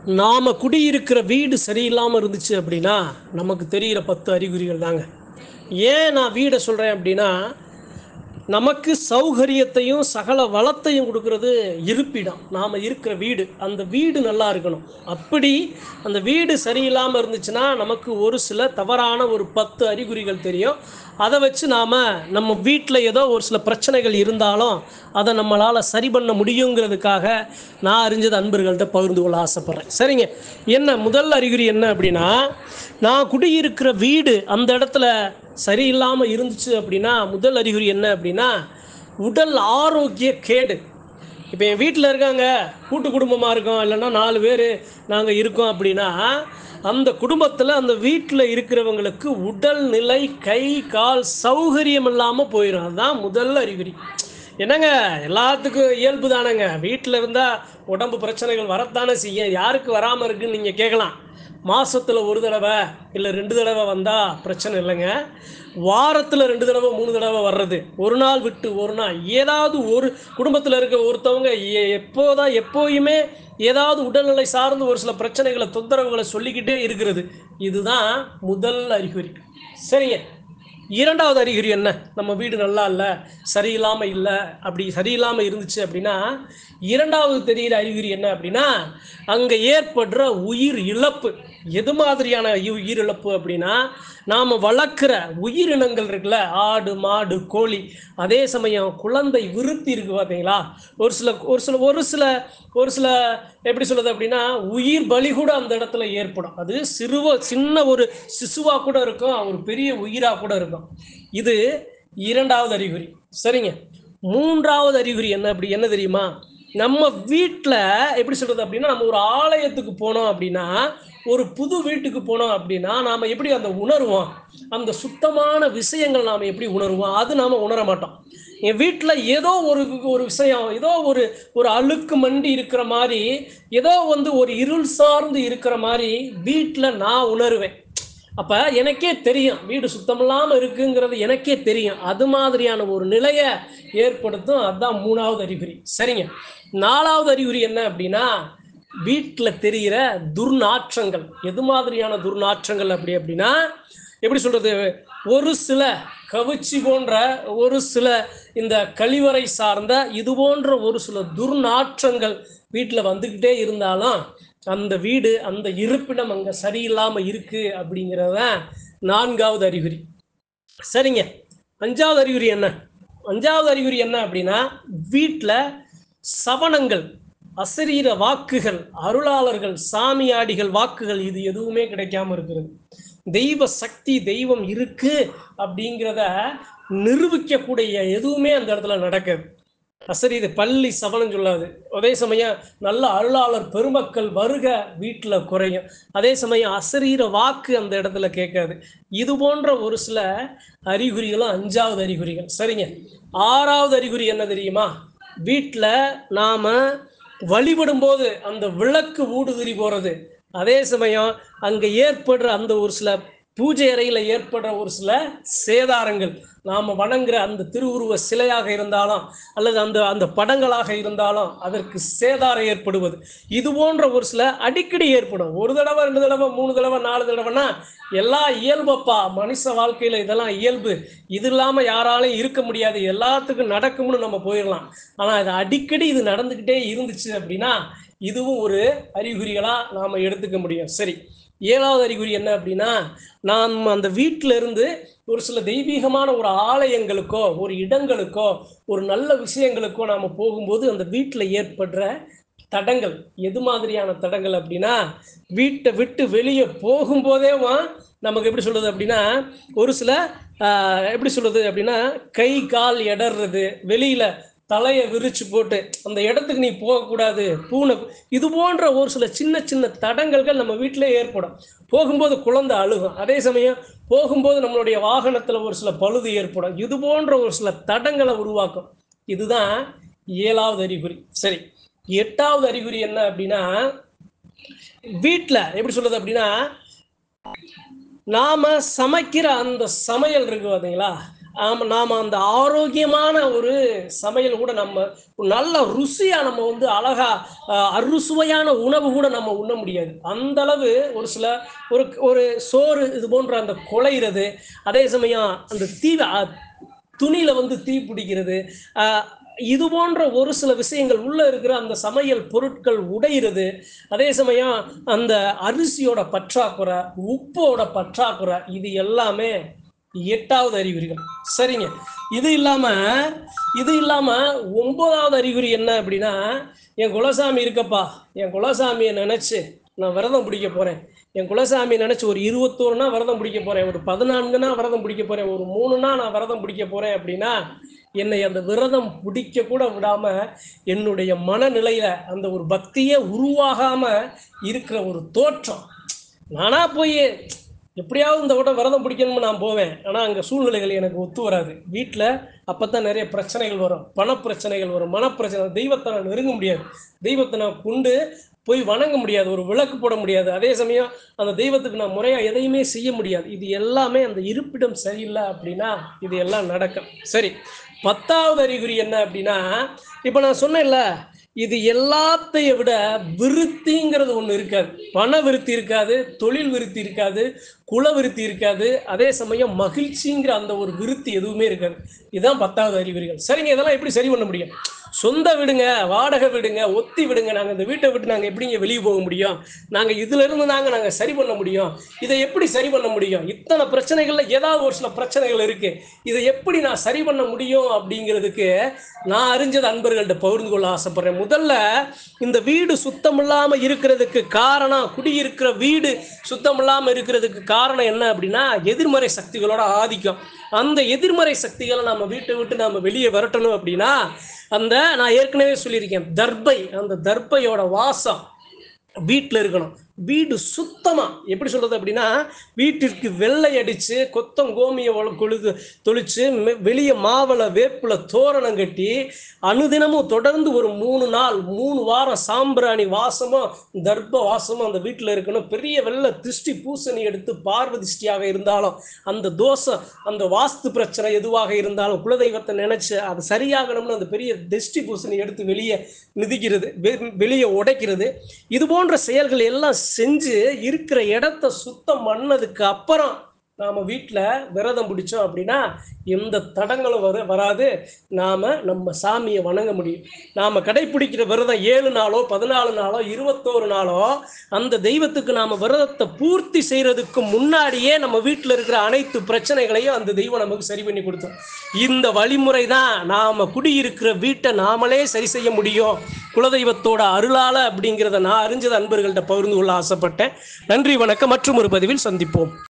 நாம் குடியிருக்கிற வீடு சரியில்லாமல் இருந்துச்சு அப்படின்னா நமக்கு தெரிகிற 10 அறிகுறிகள் தாங்க. ஏன் நான் வீடை சொல்கிறேன் அப்படின்னா, நமக்கு சௌகரியத்தையும் சகல வளத்தையும் கொடுக்கறது இருப்பிடம். நாம் இருக்கிற வீடு, அந்த வீடு நல்லா இருக்கணும். அப்படி அந்த வீடு சரியில்லாமல் இருந்துச்சுன்னா நமக்கு ஒரு சில தவறான ஒரு 10 அறிகுறிகள் தெரியும். அதை வச்சு நாம் நம்ம வீட்டில் ஏதோ ஒரு சில பிரச்சனைகள் இருந்தாலும் அதை நம்மளால் சரி பண்ண முடியுங்கிறதுக்காக நான் அறிஞ்சது அன்பர்கள்ட்ட பகிர்ந்து கொள்ள ஆசைப்பட்றேன். சரிங்க, என்ன முதல் அறிகுறி என்ன அப்படின்னா, நான் குடியிருக்கிற வீடு அந்த இடத்துல சரியில்லாமல் இருந்துச்சு அப்படின்னா முதல் அறிகுறி என்ன அப்படின்னா, உடல் ஆரோக்கிய கேடு. இப்போ என் வீட்டில் இருக்காங்க, கூட்டு குடும்பமாக இருக்கோம், இல்லைன்னா 4 பேர் நாங்கள் இருக்கோம் அப்படின்னா, அந்த குடும்பத்தில் அந்த வீட்டில் இருக்கிறவங்களுக்கு உடல்நிலை கை கால் சௌகரியம் இல்லாமல் போயிடும். அதுதான் முதல் அறிகுறி. என்னங்க, எல்லாத்துக்கும் இயல்பு தானேங்க, வீட்டில் இருந்தால் உடம்பு பிரச்சனைகள் வரத்தானே செய்யும். யாருக்கு வராமல் இருக்குன்னு நீங்கள் கேட்கலாம். மாதத்தில் ஒரு தடவை இல்லை 2 தடவை வந்தால் பிரச்சனை இல்லைங்க. வாரத்தில் 2 தடவை 3 தடவை வர்றது, ஒரு நாள் விட்டு ஒரு நாள், ஏதாவது ஒரு குடும்பத்தில் இருக்க ஒருத்தவங்க எப்போயுமே ஏதாவது உடல்நிலை சார்ந்து ஒரு சில பிரச்சனைகளை தொந்தரவுகளை சொல்லிக்கிட்டே இருக்கிறது, இதுதான் முதல் அறிகுறி. சரிங்க, இரண்டாவது அறிகுறி என்ன? நம்ம வீடு நல்லா இல்லை, சரியில்லாமல் இல்லை. அப்படி சரியில்லாமல் இருந்துச்சு அப்படின்னா இரண்டாவது தெரிகிற அறிகுறி என்ன அப்படின்னா, அங்கே ஏற்படுற உயிர் இழப்பு. எது மாதிரியான உயிர் இழப்பு அப்படின்னா, நாம் வளர்க்குற உயிரினங்கள் இருக்குல்ல, ஆடு மாடு கோழி, அதே சமயம் குழந்தை விருத்தி இருக்குது பார்த்தீங்களா, ஒரு சில எப்படி சொல்கிறது அப்படின்னா, உயிர் பலி கூட அந்த இடத்துல ஏற்படும். அது சின்ன ஒரு சிசுவாக கூட இருக்கும், ஒரு பெரிய உயிராக கூட இருக்கும். இது இரண்டாவது அறிகுறி. சரிங்க, மூன்றாவது அறிகுறி என்ன தெரியுமா? நம்ம வீட்டில் எப்படி சொல்கிறது அப்படின்னா, நம்ம ஒரு ஆலயத்துக்கு போனோம் அப்படின்னா, ஒரு புது வீட்டுக்கு போனோம் அப்படின்னா நாம் எப்படி அந்த உணர்வோம், அந்த சுத்தமான விஷயங்கள் நாம் எப்படி உணர்வோம், அது நாம் உணர மாட்டோம். என் வீட்டில் ஏதோ ஒரு விஷயம், ஏதோ ஒரு அழுக்கு மண்டி இருக்கிற மாதிரி, ஏதோ ஒரு இருள் சார்ந்து இருக்கிற மாதிரி வீட்டில் நான் உணர்வேன். அப்போ எனக்கே தெரியும் வீடு சுத்தமில்லாமல் இருக்குங்கிறது எனக்கே தெரியும். அது மாதிரியான ஒரு நிலையை ஏற்படுத்தும். அதுதான் மூணாவது அறிகுறி. சரிங்க, நாலாவது அறிகுறி என்ன அப்படின்னா, வீட்டில் தெரிகிற துர்நாற்றங்கள். எது மாதிரியான துர்நாற்றங்கள் அப்படின்னா, எப்படி சொல்கிறது, ஒரு சில கவிச்சி போன்ற, ஒரு சில இந்த கழிவறை சார்ந்த இது போன்ற ஒரு சில துர்நாற்றங்கள் வீட்டில் வந்துக்கிட்டே இருந்தாலும் அந்த வீடு, அந்த இருப்பிடம் அங்கே சரியில்லாமல் இருக்குது அப்படிங்கிறத நான்காவது அறிகுறி. சரிங்க, அஞ்சாவது அறிகுறி என்ன அப்படின்னா, வீட்டில் சவனங்கள், அசரீர வாக்குகள், அருளாளர்கள், சாமியாடிகள் வாக்குகள், இது எதுவுமே கிடைக்காம இருக்கிறது. தெய்வ சக்தி, தெய்வம் இருக்கு அப்படிங்கிறத நிரூபிக்கக்கூடிய எதுவுமே அந்த இடத்துல நடக்காது. அசரீர பள்ளி சவனம் சொல்லாது. அதே சமயம் நல்ல அருளாளர் பெருமக்கள் வருக வீட்டில் குறையும். அதே சமயம் அசரீர வாக்கு அந்த இடத்துல கேட்காது. இது போன்ற ஒரு சில அறிகுறிகளும் அஞ்சாவது அறிகுறிகள். சரிங்க, ஆறாவது அறிகுறி என்ன தெரியுமா? வீட்டில் நாம் வழிபடும் போது அந்த விளக்கு ஊடுதிரி போகிறது, அதே சமயம் அங்கே ஏற்படுற அந்த ஒரு சில பூஜை அறையில் ஏற்படுற ஒரு சில சேதாரங்கள், நாம் வணங்குற அந்த திருவுருவ சிலையாக இருந்தாலும் அல்லது அந்த படங்களாக இருந்தாலும் அதற்கு சேதாரம் ஏற்படுவது, இது போன்ற ஒரு சில அடிக்கடி ஏற்படும். ஒரு தடவை 2 தடவை 3 தடவை 4 தடவைனா எல்லாம் இயல்பப்பா, மனுஷ வாழ்க்கையில் இதெல்லாம் இயல்பு, இது இல்லாமல் யாராலையும் இருக்க முடியாது, எல்லாத்துக்கும் நடக்கும்னு நம்ம போயிடலாம். ஆனால் இது அடிக்கடி இது நடந்துக்கிட்டே இருந்துச்சு அப்படின்னா இதுவும் ஒரு அறிகுறிகளாக நாம் எடுத்துக்க முடியும். சரி, ஏழாவது அறிகுறி என்ன அப்படின்னா, நாம் அந்த வீட்டில் இருந்து ஒரு சில தெய்வீகமான ஒரு ஆலயங்களுக்கோ ஒரு இடங்களுக்கோ ஒரு நல்ல விஷயங்களுக்கோ நாம் போகும்போது அந்த வீட்டில் ஏற்படுற தடங்கள். எது மாதிரியான தடங்கள் அப்படின்னா, வீட்டை விட்டு வெளியே போகும்போதே நமக்கு எப்படி சொல்கிறது அப்படின்னா, ஒரு சில எப்படி சொல்கிறது அப்படின்னா, கை கால் இடறது, வெளியில் தலையை விரிச்சு போட்டு அந்த இடத்துக்கு நீ போகக்கூடாது, பூனை, இது போன்ற ஒரு சில சின்ன சின்ன தடங்கல்கள் நம்ம வீட்டிலே ஏற்படும். போகும்போது குழந்தை அழுகும், அதே சமயம் போகும்போது நம்மளுடைய வாகனத்தில் ஒரு சில பழுது ஏற்படும். இது போன்ற ஒரு சில தடங்களை உருவாக்கும். இதுதான் ஏழாவது அறிகுறி. சரி, எட்டாவது அறிகுறி என்ன அப்படின்னா, வீட்டில் எப்படி சொல்றது அப்படின்னா, நாம சமைக்கிற அந்த சமையல் இருக்கு பார்த்தீங்களா, நாம் அந்த ஆரோக்கியமான ஒரு சமையல் கூட நம்ம நல்ல ருசியாக நம்ம வந்து அழகா அறுசுவையான உணவு கூட நம்ம உண்ண முடியாது. அந்த அளவு ஒரு சில ஒரு ஒரு சோறு இது போன்ற அந்த குழையிறது, அதே சமயம் அந்த துணியில வந்து தீ பிடிக்கிறது, இது போன்ற ஒரு சில விஷயங்கள் உள்ள இருக்கிற அந்த சமையல் பொருட்கள் உடையிறது, அதே சமயம் அந்த அரிசியோட பற்றாக்குறை, உப்போட பற்றாக்குறை, இது எல்லாமே 8வது அறிகுறிகள். சரிங்க. இது இல்லாம இது இல்லாம 9வது அறிகுறி என்ன அப்படின்னா, என் குலசாமி இருக்கப்பா, என் குலசாமியை நினைச்சு நான் விரதம் பிடிக்க போறேன். என் குலசாமியை நினைச்சு ஒரு 21 விரதம் பிடிக்க போறேன், ஒரு 14 விரதம் பிடிக்க போறேன், ஒரு 3 நான் விரதம் பிடிக்க போறேன் அப்படின்னா, என்னை அந்த விரதம் பிடிக்க கூட விடாம என்னுடைய மனநிலையில அந்த ஒரு பக்தியே உருவாகாம இருக்கிற ஒரு தோற்றம். நானா போய் எப்படியாவது இந்த விட விரதம் பிடிக்கணும்னு நான் போவேன். ஆனால் அங்கே சூழ்நிலைகள் எனக்கு ஒத்து வராது. வீட்டில் அப்போ தான் நிறைய பிரச்சனைகள் வரும், பணப்பிரச்சனைகள் வரும், மனப்பிரச்சனை. தெய்வத்தை நான் நெருங்க முடியாது, தெய்வத்தை நான் கொண்டு போய் வணங்க முடியாது, ஒரு விளக்கு போட முடியாது. அதே சமயம் அந்த தெய்வத்துக்கு நான் முறையாக எதையுமே செய்ய முடியாது. இது எல்லாமே அந்த இருப்பிடம் சரியில்லை அப்படின்னா இது எல்லாம் நடக்கும். சரி, 10வது அறிகுறி என்ன அப்படின்னா, இப்போ நான் சொன்னேன்ல, இது எல்லாத்தையும் விட விருத்திங்கிறது ஒன்று இருக்காது. பண விருத்தி இருக்காது, தொழில் விருத்தி இருக்காது, குல விருத்தி இருக்காது, அதே சமயம் மகிழ்ச்சிங்கிற அந்த ஒரு விருத்தி எதுவுமே இருக்காது. இதுதான் 10வது அறிகுறிகள். சரிங்க, இதெல்லாம் எப்படி சரி பண்ண முடியும்? சொந்த விடுங்க, வாடகை விடுங்க, ஒத்தி விடுங்க, நாங்கள் இந்த வீட்டை விட்டு நாங்கள் எப்படிங்க வெளியே போக முடியும்? நாங்கள் இதுல இருந்து நாங்கள் சரி பண்ண முடியும். இதை எப்படி சரி பண்ண முடியும்? இத்தனை பிரச்சனைகள்ல ஏதாவது ஒரு சில பிரச்சனைகள் இருக்கு, இதை எப்படி நான் சரி பண்ண முடியும் அப்படிங்கிறதுக்கு நான் அறிஞ்சது அன்பர்கள்ட்ட பகிர்ந்து கொள்ள ஆசைப்படுறேன். முதல்ல இந்த வீடு சுத்தம் இல்லாம இருக்கிறதுக்கு காரணம், குடியிருக்கிற வீடு சுத்தம் இல்லாம இருக்கிறதுக்கு காரணம் என்ன அப்படின்னா, எதிர்மறை சக்திகளோட ஆதிக்கம். அந்த எதிர்மறை சக்திகளை நம்ம வீட்டை விட்டு நம்ம வெளியே விரட்டணும் அப்படின்னா, அந்த நான் ஏற்கனவே சொல்லியிருக்கேன், அந்த தர்பையோட வாசம் வீட்டில் இருக்கணும். வீடு சுத்தமா, எப்படி சொல்றது அப்படின்னா, வீட்டிற்கு வெள்ளை அடிச்சு கொத்தம் கோமிய தொளிச்சு வெளியே மாவளை வேப்பில தோரணம் கட்டி அனுதினமும் தொடர்ந்து ஒரு 3 வாரம் சாம்பிராணி வாசமும் தர்ப்ப வாசமும் அந்த வீட்டில் இருக்கணும். பெரிய வெள்ளை திருஷ்டி பூசணி எடுத்து பார்வதிஷ்டியாக இருந்தாலும், அந்த தோஷம், அந்த வாஸ்து பிரச்சனை எதுவாக இருந்தாலும், குலதெய்வத்தை நினைச்சு அது சரியாகணும்னு அந்த பெரிய திருஷ்டி பூசணி எடுத்து வெளியே மிதிக்கிறது, வெளியே உடைக்கிறது, இது போன்ற செயல்கள் எல்லாம் செஞ்சு இருக்கிற இடத்த சுத்தம் பண்ணதுக்கு அப்புறம் நாம வீட்டில் விரதம் பிடிச்சோம் அப்படின்னா எந்த தடங்களும் வராது. நாம நம்ம சாமியை வணங்க முடியும். நாம கடைபிடிக்கிற விரதம் 7 நாளோ 14 நாளோ 21 நாளோ அந்த தெய்வத்துக்கு நாம விரதத்தை பூர்த்தி செய்யறதுக்கு முன்னாடியே நம்ம வீட்டில் இருக்கிற அனைத்து பிரச்சனைகளையும் அந்த தெய்வம் நமக்கு சரி பண்ணி கொடுத்தோம். இந்த வழிமுறை தான் நாம குடியிருக்கிற வீட்டை நாமளே சரி செய்ய முடியும் குலதெய்வத்தோட அருளால அப்படிங்கிறத நான் அறிஞ்சது அன்பர்கள்ட்ட பகிர்ந்து கொள்ள ஆசைப்பட்டேன். நன்றி, வணக்கம். மற்றும் ஒரு பதிவில் சந்திப்போம்.